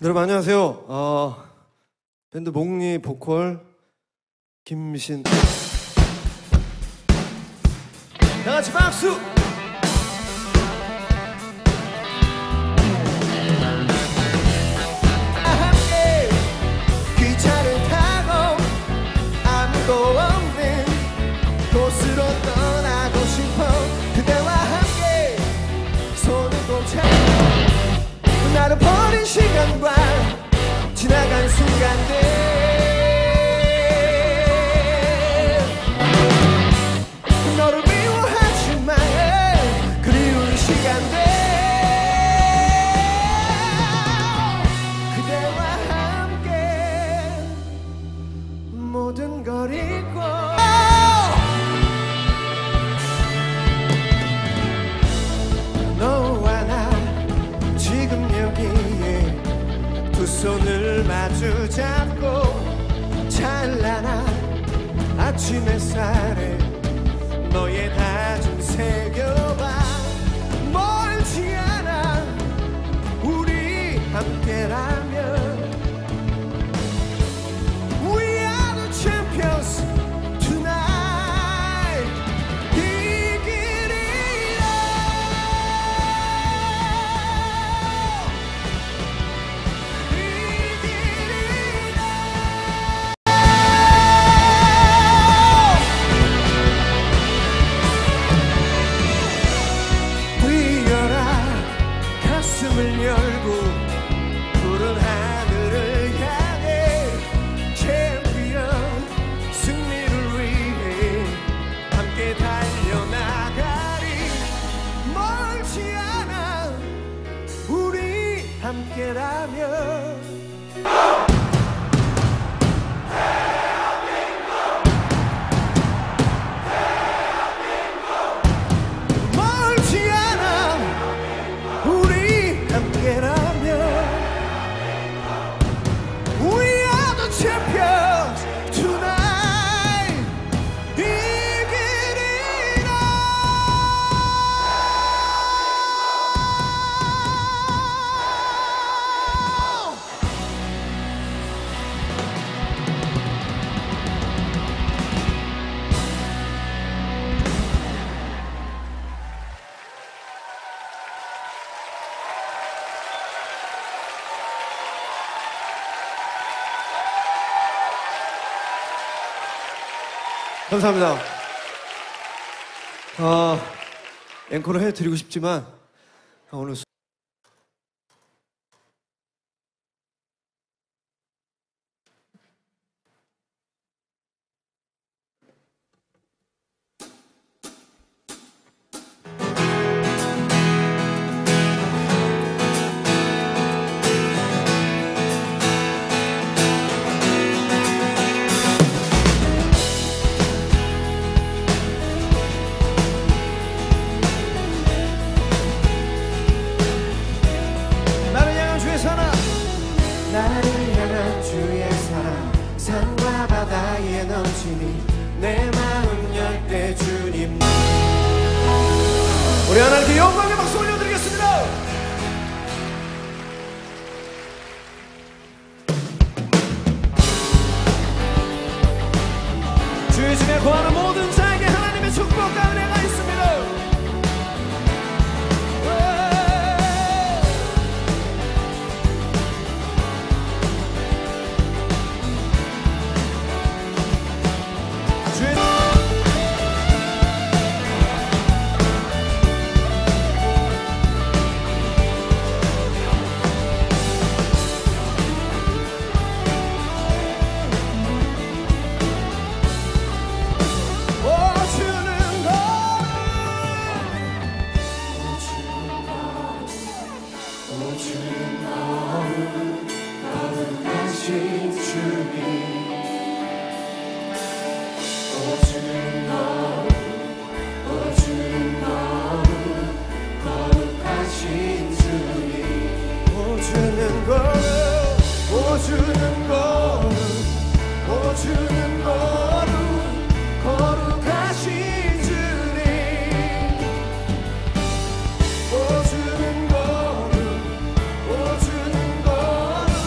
여러분 안녕하세요. 밴드 몽니 보컬 김신. 다같이 박수! 함께 기차를 타고 아무도 없는 곳으로 떠나고 싶어. 그대와 함께 손을 꼭 잡고 나를 버린 시간과 지나간 순간들, 너를 미워하지만 그리운 시간들, 그대와 함께 모든 걸 잊고 너와 나 지금 여기에 두 손을 마주 잡고 찬란한 아침 햇살에 너의 다짐 새겨봐. 멀지 않아 우리 함께라면 We are the champions tonight. 이 길이야 이 길이야 뛰어라 가슴을 열고 푸른 하늘을 향해 챔피언 승리를 위해 함께 달려나가리. 멀지 않아 우리 함께라면 멀지 않아 우리 함께라면 We are the champions tonight. 이 길이라 감사합니다. 앵콜을 해드리고 싶지만 오늘 나를 향한 주의 사랑 산과 바다에 넘치니 내 마음 열 때 주님. 우리 하나님께 영광의 박수 올려드리겠습니다. 주의 집에 거하는 모든 자에게 하나님의 축복과 은혜가 있습니다. 오주는 거룩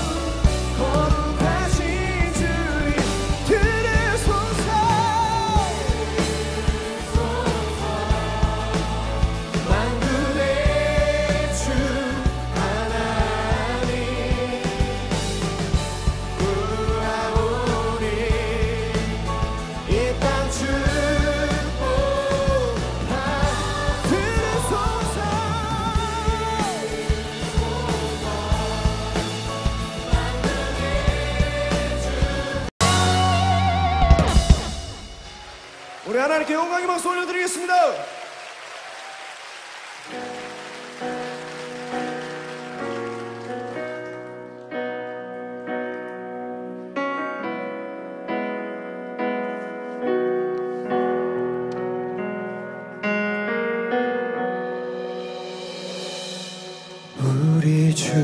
우리 하나님께 영광의 박수 올려드리겠습니다. 우리 주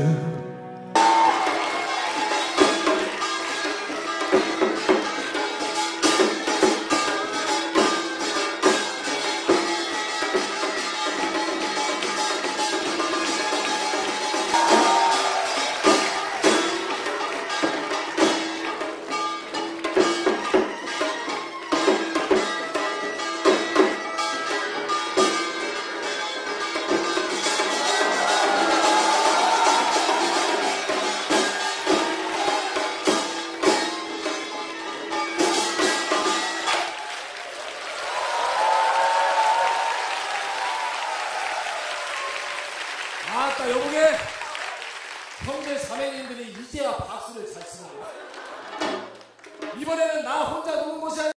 아따 여보게 형제 자매님들이 이제야 박수를 잘 치는 거야. 이번에는 나 혼자 노는 것이 아니라